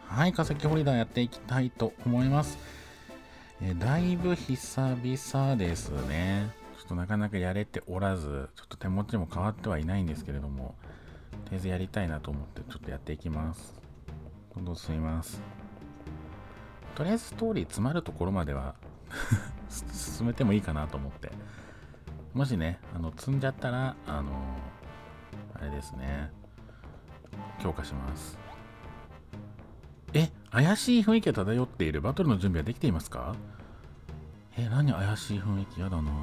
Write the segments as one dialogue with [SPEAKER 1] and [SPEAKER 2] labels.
[SPEAKER 1] はい、化石ホリダーやっていきたいと思います。だいぶ久々ですね。ちょっとなかなかやれておらず、ちょっと手持ちも変わってはいないんですけれども、とりあえずやりたいなと思ってちょっとやっていきます。どんどん進みます。とりあえずストーリー詰まるところまでは進めてもいいかなと思って。もしね、積んじゃったら、あれですね、強化します。怪しい雰囲気が漂っている。バトルの準備はできていますか？何怪しい雰囲気やだな。も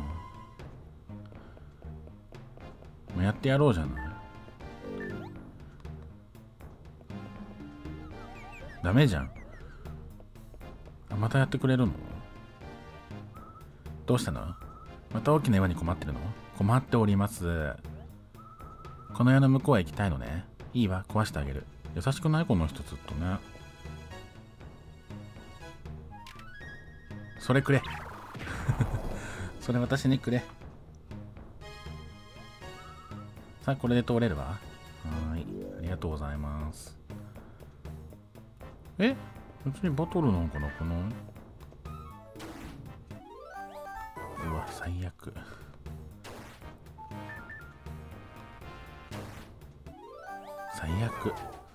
[SPEAKER 1] うやってやろうじゃない。ダメじゃん。またやってくれるの？どうしたの？また大きな岩に困ってるの？困っております。この世の向こうへ行きたいのね。いいわ、壊してあげる。優しくないこの人ずっとね。それくれ。それ私にくれ。さあ、これで通れるわ。はーい。ありがとうございます。別にバトルなんかなこの。うわ、最悪。最悪。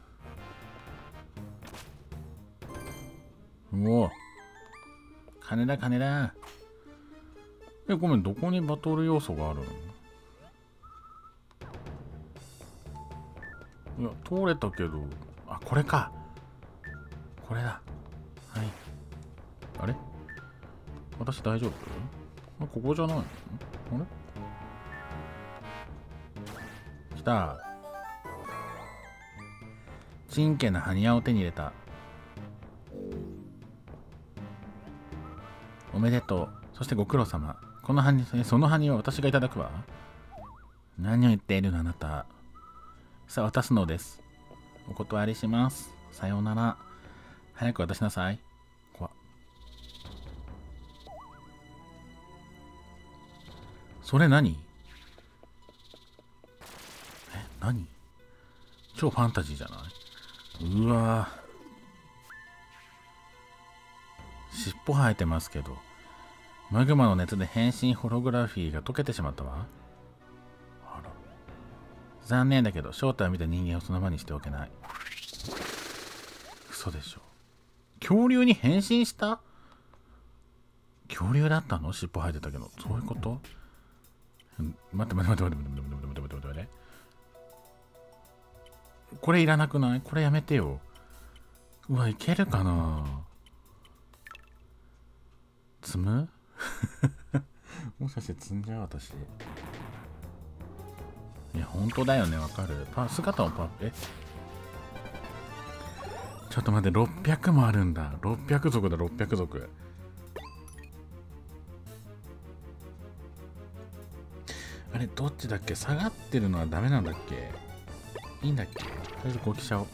[SPEAKER 1] うお。金だ、金だ。ごめん、どこにバトル要素があるの？いや、通れたけど。あ、これか。これだ。はい。あれ？私大丈夫？ここじゃないの？あれ？来た。真剣な埴輪を手に入れた。おめでとう。そしてご苦労様。このその埴輪は私がいただくわ。何を言っているのあなた。さあ、渡すのです。お断りします。さようなら。早く渡しなさい。怖っ。それ何？何？超ファンタジーじゃない？うわぁ。尻尾生えてますけど。マグマの熱で変身ホログラフィーが溶けてしまったわ。あら。残念だけど、正体を見た人間をその場にしておけない。嘘でしょ。恐竜に変身した？恐竜だったの？尻尾生えてたけど。そういうこと？待って。これいらなくない？これやめてよ。うわ、いけるかな？積む？もしかして積んじゃう私。いや、本当だよね、わかる。姿をちょっと待って、600もあるんだ。600族だ、600族。あれ、どっちだっけ？下がってるのはダメなんだっけ？いいんだっけ？とりあえずこう来ちゃおう。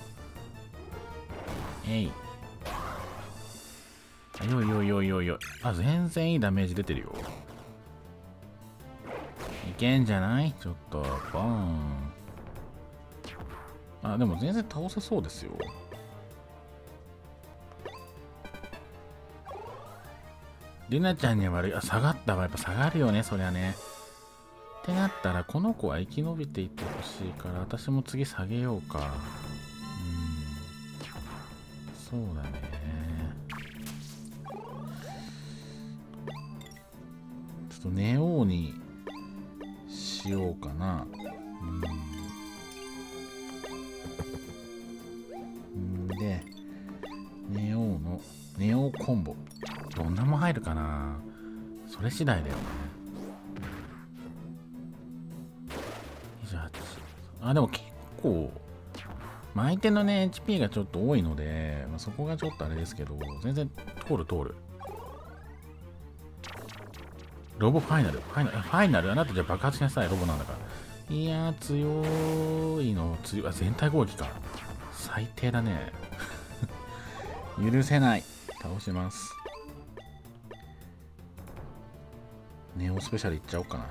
[SPEAKER 1] よい。全然いいダメージ出てるよ。いけんじゃない？ちょっと、ボーン。でも全然倒せそうですよ。りなちゃんには悪い。下がったわ。やっぱ下がるよね、そりゃね。ってなったら、この子は生き延びていってほしいから、私も次下げようか。そうだね。ちょっとネオにしようかな。で、ネオコンボ。どんなも入るかな？それ次第だよね。28。でも結構、相手のね、HP がちょっと多いので、そこがちょっとあれですけど、全然通る。ロボファイナル。ファイナルあなたじゃ爆発しなさい、ロボなんだから。いやー、強いの、全体攻撃か。最低だね。許せない。倒します。ネオスペシャルいっちゃおうかな。はい。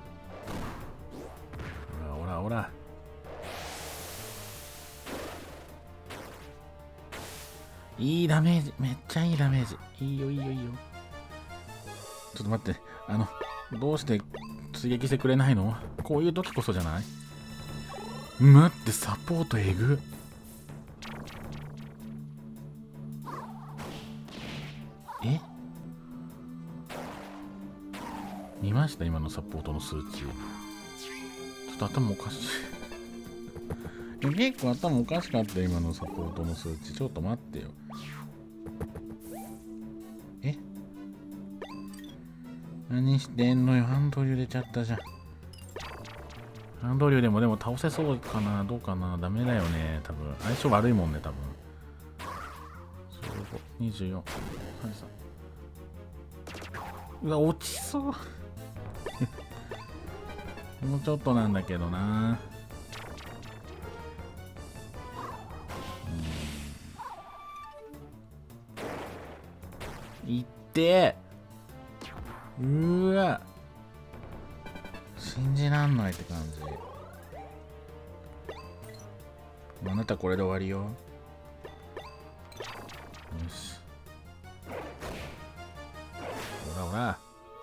[SPEAKER 1] ほら。 いいダメージ。めっちゃいいダメージ。いいよいいよいいよ。ちょっと待って。どうして追撃してくれないの？こういう時こそじゃない？待って、サポートえぐ。え？見ました今のサポートの数値。ちょっと頭おかしい。結構頭おかしかった今のサポートの数値。ちょっと待ってよ。え？何してんのよ。ハンドル揺れちゃったじゃん。ハンドルでも倒せそうかな？どうかな？ダメだよね。多分。相性悪いもんね、多分。15、24、33。うわ、落ちそう。もうちょっとなんだけどな。いってー。うわ。信じらんないって感じ。あなたこれで終わりよ。よし。ほらほら。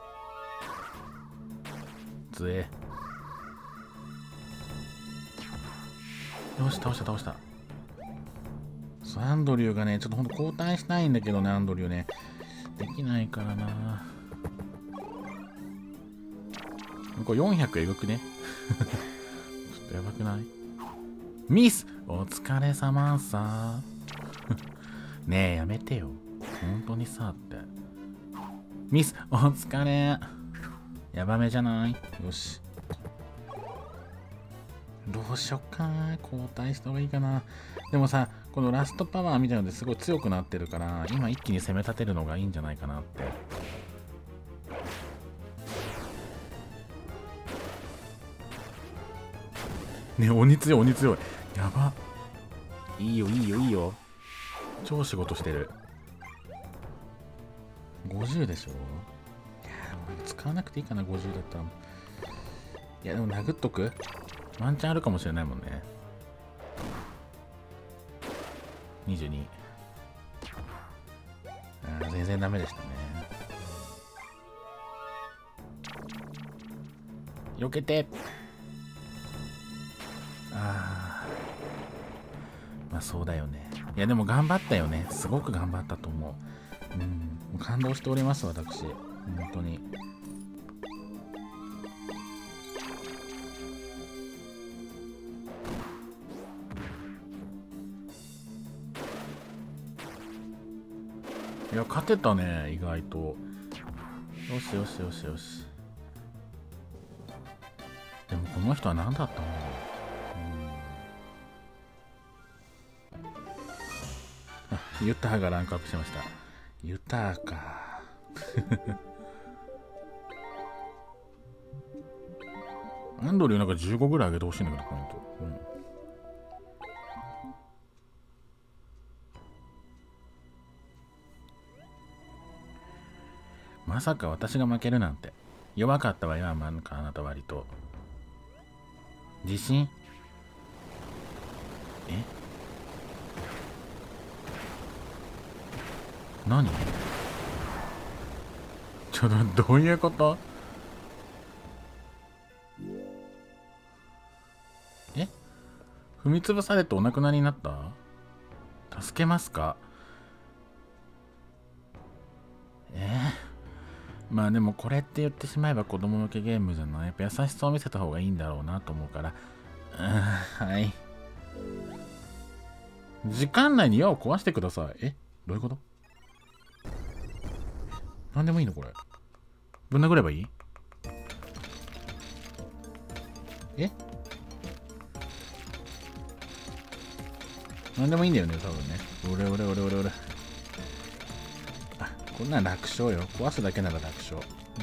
[SPEAKER 1] つえ。よし、倒した倒した。そう、アンドリューがね、ちょっとほんと交代したいんだけどね、アンドリューね。できないからな。これ400えぐくね。ちょっとやばくない？ミス！お疲れ様さ。ねえ、やめてよ。本当にさって。ミス！お疲れ。やばめじゃない？よし。どうしよっかな。交代した方がいいかな。でもさ、このラストパワーみたいなのですごい強くなってるから、今一気に攻め立てるのがいいんじゃないかなって。ね、鬼強い鬼強い。やば。いいよいいよいいよ。超仕事してる。50でしょ？いや、使わなくていいかな、50だったら。いや、でも殴っとく？ワンチャンあるかもしれないもんね。22。ああ、全然ダメでしたね。避けて。ああ。まあそうだよね。いやでも頑張ったよね。すごく頑張ったと思う。もう感動しております、私。本当に。いや、勝てたね、意外と。よしよしよしよし。でもこの人は何だったんだろう。ユタがランクアップしました。ユタか。アンドリューなんか15ぐらい上げてほしいんだけど、ポイント。まさか私が負けるなんて。弱かったわよ、あなた割と。自信？え？何？ちょっとどういうこと？え？踏み潰されてお亡くなりになった？助けますか？まあでもこれって言ってしまえば子供向けゲームじゃない？やっぱ優しさを見せた方がいいんだろうなと思うから。はい。時間内に矢を壊してください。え？どういうこと？なんでもいいのこれ。ぶん殴ればいい？え？なんでもいいんだよね、多分ね。俺。あ、こんなん楽勝よ。壊すだけなら楽勝。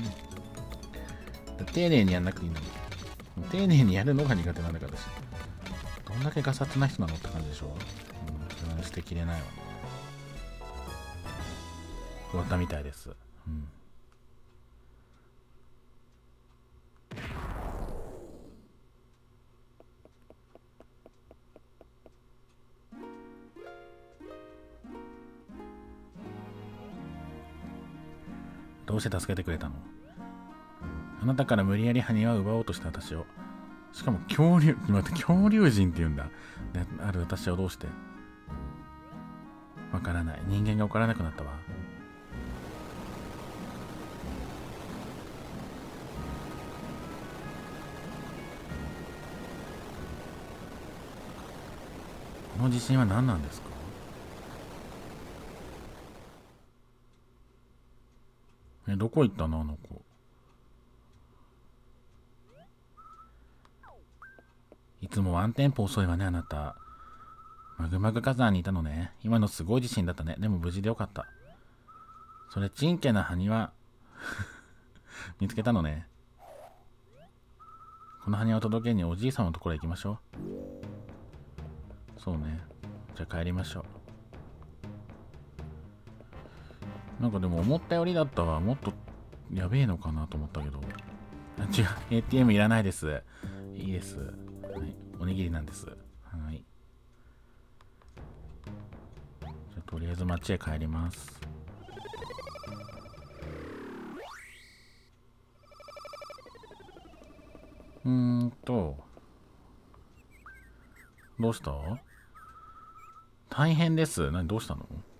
[SPEAKER 1] 丁寧にやんなくていいのに。丁寧にやるのが苦手なんだから私。どんだけガサツな人なのって感じでしょ。それ捨てきれないわね。終わったみたいです。 どうして助けてくれたの？あなたから無理やり埴輪を奪おうとした私を。しかも恐竜人って言うんだ。である私をどうして？わからない。人間がわからなくなったわ。この地震は何なんですか？どこ行ったのあの子。いつもワンテンポ遅いわねあなた。マグマグ火山にいたのね。今のすごい地震だったね。でも無事でよかった。それちんけな埴輪見つけたのね。この埴輪を届けにおじいさんのところへ行きましょう。そうね。じゃあ帰りましょう。なんかでも思ったよりだったわ。もっとやべえのかなと思ったけど。あ、違う。ATM いらないです。いいです。はい。おにぎりなんです。はい。じゃあとりあえず町へ帰ります。どうした？大変です。どうしたの？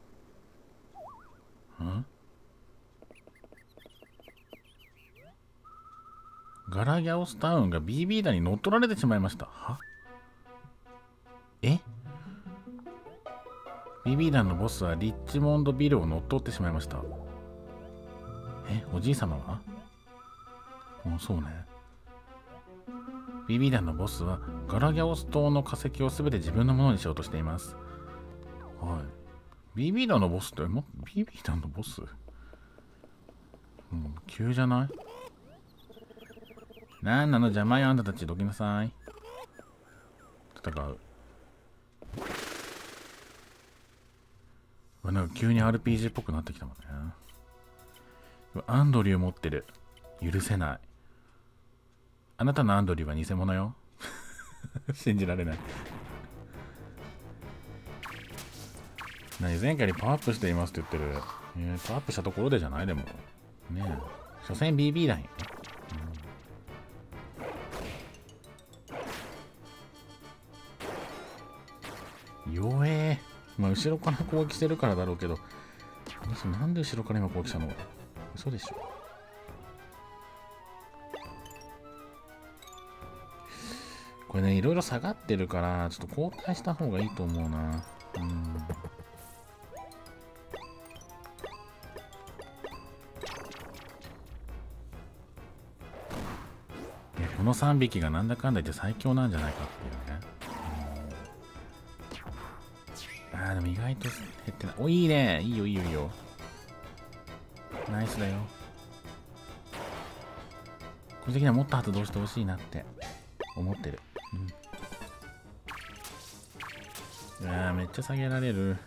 [SPEAKER 1] ガラギャオスタウンが BB 弾に乗っ取られてしまいました。は？え？ BB 弾のボスはリッチモンドビルを乗っ取ってしまいました。おじい様は？そうね。BB 弾のボスはガラギャオス島の化石をすべて自分のものにしようとしています。はい。BB 弾のボスって、BB 弾のボス？急じゃない？なんなの邪魔よあんたたち、どきなさい。戦う。なんか急に RPG っぽくなってきたもんね。アンドリュー持ってる。許せない。あなたのアンドリューは偽物よ。信じられない。前回にパワーアップしていますって言ってる。パワーアップしたところでじゃないでも。ねえ。所詮 BB 弾よ。弱え。まあ後ろから攻撃してるからだろうけど、なんで後ろから今攻撃したの？嘘でしょ。これね、いろいろ下がってるから、ちょっと交代した方がいいと思うな。この3匹がなんだかんだ言って最強なんじゃないかっていうね。でも意外と減ってない。お、いいね。いいよいいよいいよ。ナイスだよ。個人的にはもっと発動してほしいなって思ってる。めっちゃ下げられる。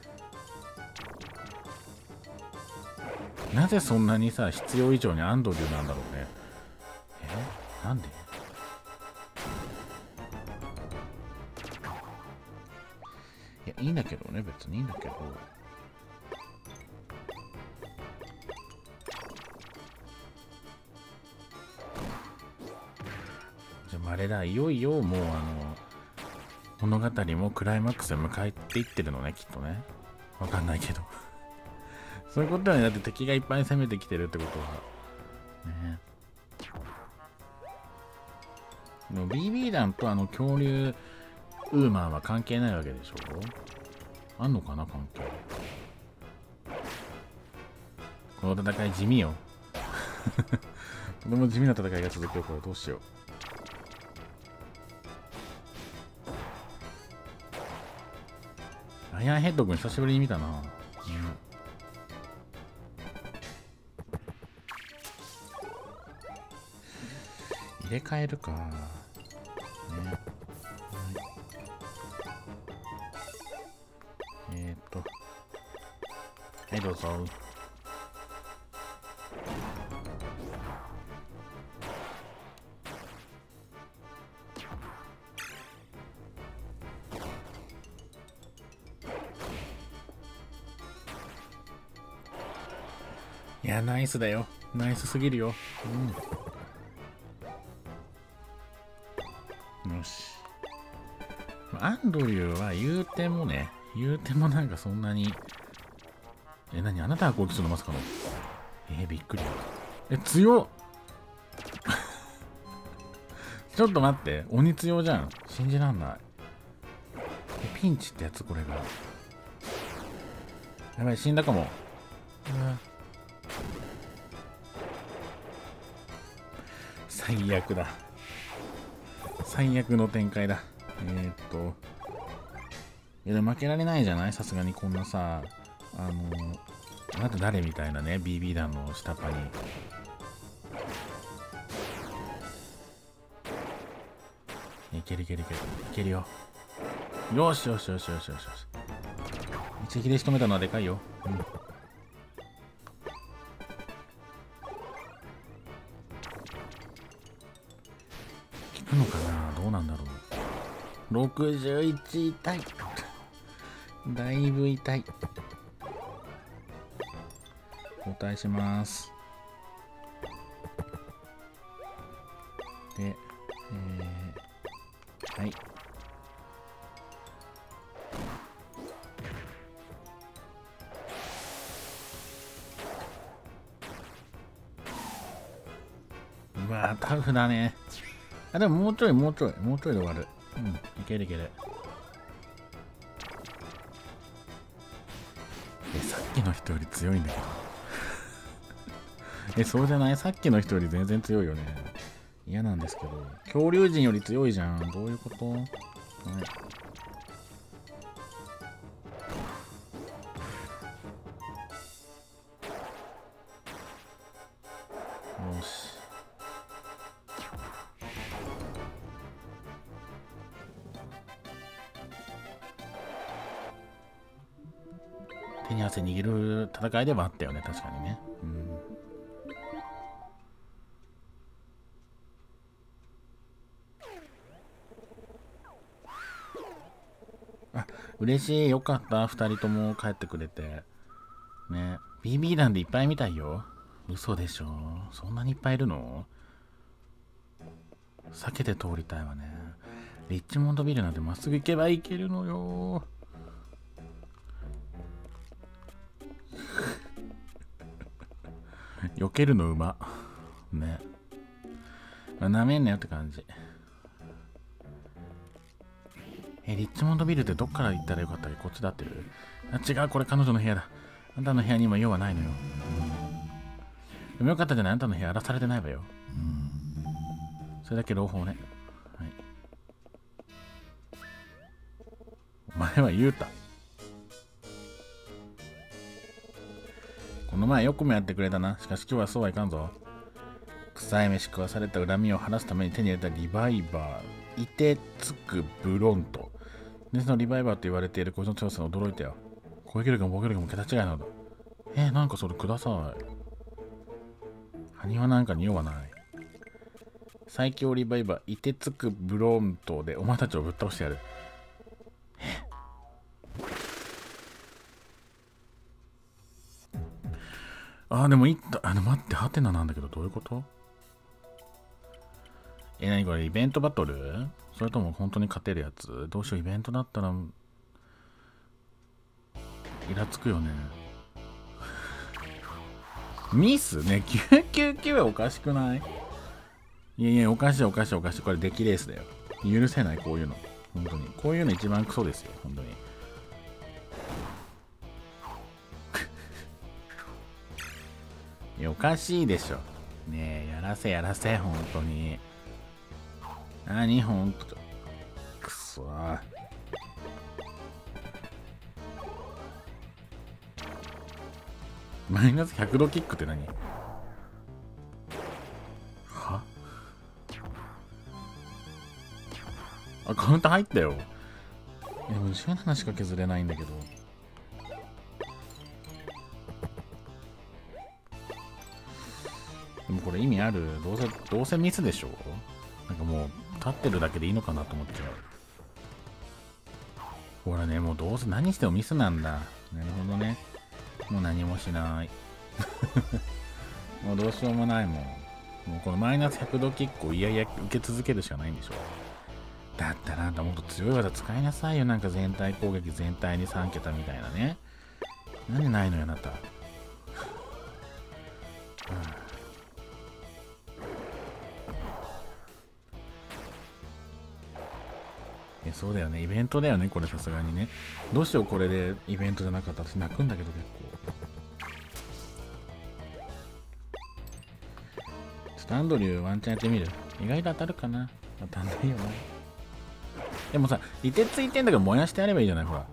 [SPEAKER 1] なぜそんなにさ、必要以上にアンドリューなんだろうね。なんで？いや、いいんだけどね、別にいいんだけど。じゃあ、あれだ、いよいよもう物語もクライマックスへ向かっていってるのね、きっとね。わかんないけど。そういうことだよね。だって敵がいっぱい攻めてきてるってことは。ね。でも BB 弾と恐竜ウーマンは関係ないわけでしょ？あんのかな関係。この戦い地味よ。とても地味な戦いが続くよ。これどうしよう。アイアンヘッド君久しぶりに見たな。入れ替えるか。ね。はい、どうぞ。いや、ナイスだよ。 ナイスすぎるよ。よし。アンドリューは言うてもなんかそんなに。何あなたが攻撃するのまさかの。びっくり。強っちょっと待って。鬼強じゃん。信じらんない。ピンチってやつこれが。やばい、死んだかも。最悪だ。最悪の展開だ。いやでも負けられないじゃない、さすがにこんなさ、あなた誰みたいなね、BB 弾の下っ端に。いけるいけるいける。いけるよ。よしよしよしよしよしよし。一撃で仕留めたのはでかいよ。効くのかな、どうなんだろう。61痛い。だいぶ痛い。交代します。で、はい。うわー、タフだね。あ、でももうちょいで終わる。いけるいける。さっきの人より強いんだけど。そうじゃない？さっきの人より全然強いよね。嫌なんですけど。恐竜人より強いじゃん。どういうこと？はい。よし。手に汗握る戦いではあったよね、確かにね。あ、嬉しい。よかった。二人とも帰ってくれて。ね。BB 弾でいっぱい見たいよ。嘘でしょ。そんなにいっぱいいるの？避けて通りたいわね。リッチモンドビルなんてまっすぐ行けば行けるのよ。避けるのうま。ね。なめんなよって感じ。リッチモンドビルってどっから行ったらよかったっけ？こっちだってる？あ、違う、これ彼女の部屋だ。あんたの部屋に今用はないのよ。でもよかったじゃない、あんたの部屋荒らされてないわよ。それだけ朗報ね。はい。お前は言うた。この前よくもやってくれたな。しかし今日はそうはいかんぞ。臭い飯食わされた恨みを晴らすために手に入れたリバイバー。いてつくブロント。で、そのリバイバーと言われているこいつの強さに驚いたよ。攻撃力も防御力も桁違いなのだ。なんかそれください。埴輪なんかに用はない。最強リバイバー、いてつくブロントでお前たちをぶっ倒してやる。でもいった。待って、ハテナなんだけど、どういうこと？何これ、イベントバトル？それとも本当に勝てるやつ？どうしよう、イベントだったら、イラつくよね。ミスね、999はおかしくない？いやいや、おかしい。これデッキレースだよ。許せない、こういうの。本当に。こういうの一番クソですよ、本当に。いや、おかしいでしょ。ねえ、やらせ、本当に。何、ほんと。くそー。マイナス100度キックって何？は？カウンター入ったよ。でも17しか削れないんだけど。でもこれ意味ある？どうせミスでしょ？なんかもう立ってるだけでいいのかなと思っちゃう。ほらね、もうどうせ何してもミスなんだ。なるほどね。もう何もしない。 もうどうしようもないもん。もうこのマイナス100度キックをいやいや受け続けるしかないんでしょ。だったらあんたもっと強い技使いなさいよ。なんか全体攻撃全体に3桁みたいなね。なんでないのよあなた。そうだよね。イベントだよね。これさすがにね。どうしようこれでイベントじゃなかったら私泣くんだけど結構。ちょっとアンドリューワンチャンやってみる。意外と当たるかな。当たんないよな。でもさ、凍てついてんだから燃やしてやればいいじゃない。ほら。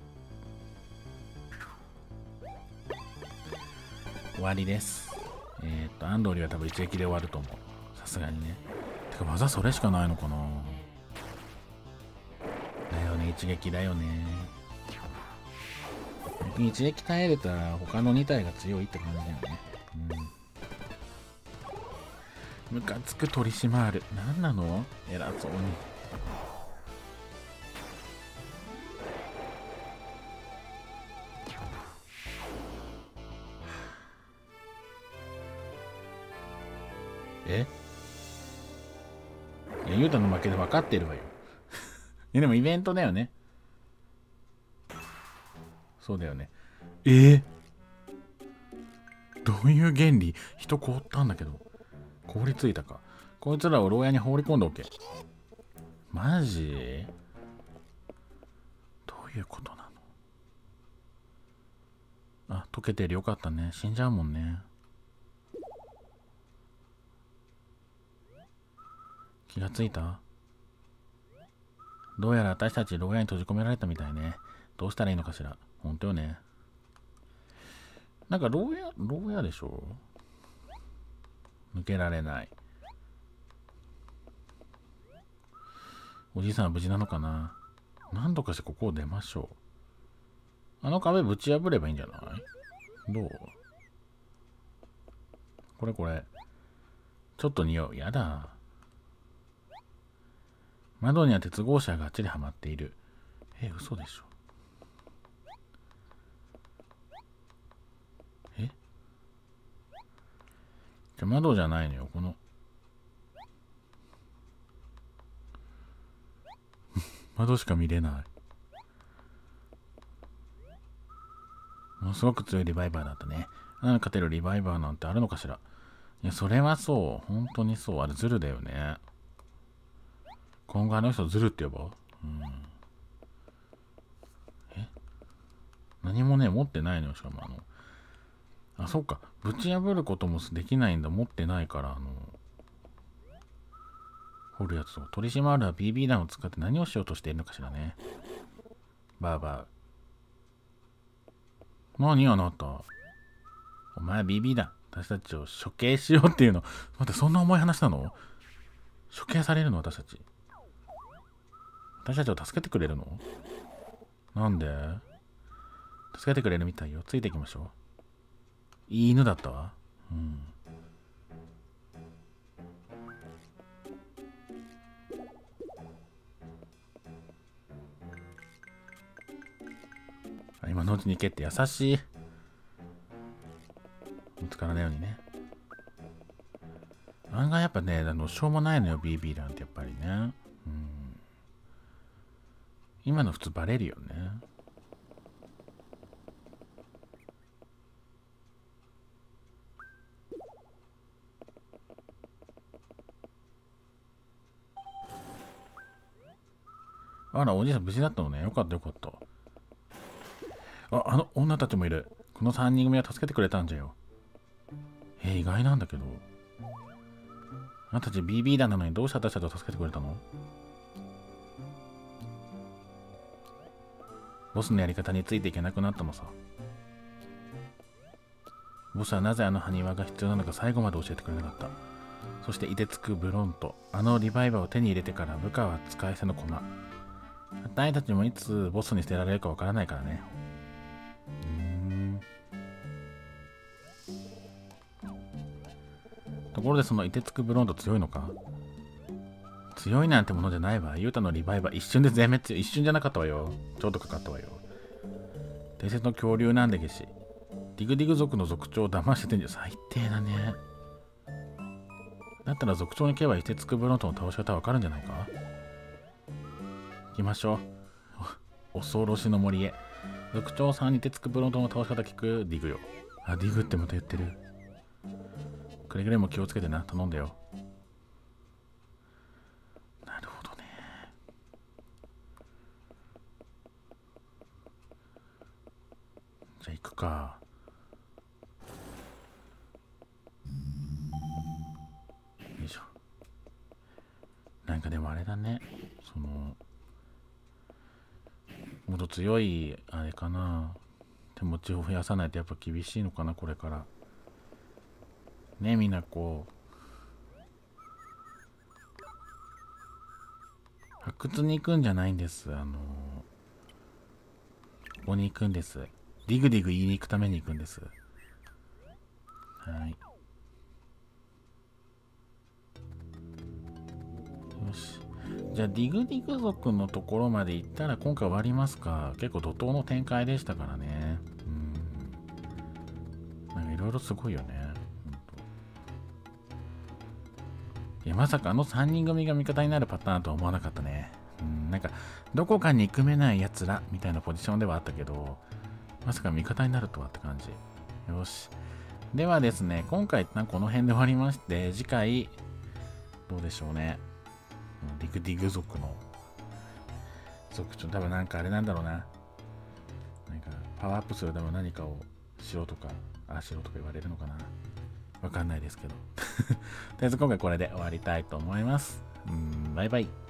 [SPEAKER 1] 終わりです。アンドリューは多分一撃で終わると思う。さすがにね。てか技それしかないのかな。だよね、一撃だよね。一撃耐えれたら他の2体が強いって感じだよね。ムカつく取り締まる。何なの偉そうに。いや、ユータの負けで分かってるわよ。でもイベントだよね。そうだよね。どういう原理？人凍ったんだけど。凍りついたか。こいつらを牢屋に放り込んでおけ。マジ？どういうことなの？あ、溶けてる。よかったね。死んじゃうもんね。気がついた？どうやら私たち牢屋に閉じ込められたみたいね。どうしたらいいのかしら。ほんとよね。なんか牢屋でしょ？抜けられない。おじいさんは無事なのかな？何とかしてここを出ましょう。あの壁ぶち破ればいいんじゃない？どう？これ。ちょっと匂う。やだ。窓には鉄格子ががっちりはまっている。嘘でしょ。じゃ窓じゃないのよ。この窓しか見れない。ものすごく強いリバイバーだったね。あなた勝てるリバイバーなんてあるのかしら。いや、それはそう。本当にそう。あれズルだよね。今後あの人ズルって呼ぼう。何もね、持ってないのよ。しかもそうか。ぶち破ることもできないんだ。持ってないから、掘るやつを。取り締まるは BB 弾を使って何をしようとしているのかしらね。バーバー。何あなた。お前は BB 弾。私たちを処刑しようっていうの。待って、そんな重い話なの？処刑されるの私たち。私たちを助けてくれるの？なんで？助けてくれるみたいよ。ついていきましょう。いい犬だったわ。今のうちに行けって優しい。見つからないようにね。案外やっぱね、しょうもないのよ、BB 弾ってやっぱりね。今の普通バレるよね。あら、おじいさん無事だったのね。よかったよかった。あの女たちもいる。この3人組は助けてくれたんじゃよ。意外なんだけど。あなたたち BB 弾なのにどうして私たちを助けてくれたの？ボスのやり方についていけなくなったのさ。ボスはなぜあの埴輪が必要なのか最後まで教えてくれなかった。そして凍てつくブロント、あのリバイバーを手に入れてから部下は使い捨ての駒。私たちもいつボスに捨てられるかわからないからね。ところでその凍てつくブロント強いのか？強いなんてものじゃないわ。ユータのリバイバー一瞬で全滅。一瞬じゃなかったわよ。ちょっとかかったわよ。伝説の恐竜なんでけし。 ディグディグ族の族長を騙しててんじゃ最低だね。だったら族長に行けばいてつくブロントの倒し方わかるんじゃないか。行きましょう。恐ろしの森へ。族長さんにてつくブロントの倒し方聞く。ディグよ。あ、ディグってまた言ってる。くれぐれも気をつけてな。頼んだよ。なるほどね。じゃあ行くか。よいしょ。なんかでもあれだね。もっと強い、あれかな。手持ちを増やさないとやっぱ厳しいのかな、これから。ね、みんなこう。発掘に行くんじゃないんです。ここに行くんです。ディグディグ言いに行くために行くんです。はい。よし。じゃあディグディグ族のところまで行ったら今回終わりますか。結構怒涛の展開でしたからね。なんかいろいろすごいよね。いや、まさかあの3人組が味方になるパターンとは思わなかったね。なんかどこかに憎めないやつらみたいなポジションではあったけど、まさか味方になるとはって感じ。よし。ではですね、今回この辺で終わりまして、次回どうでしょうね。ディグディグ族の族長、多分なんかあれなんだろうな。なんかパワーアップするため何かをしろとか、ああしろとか言われるのかな。わかんないですけど。とりあえず今回これで終わりたいと思います。バイバイ。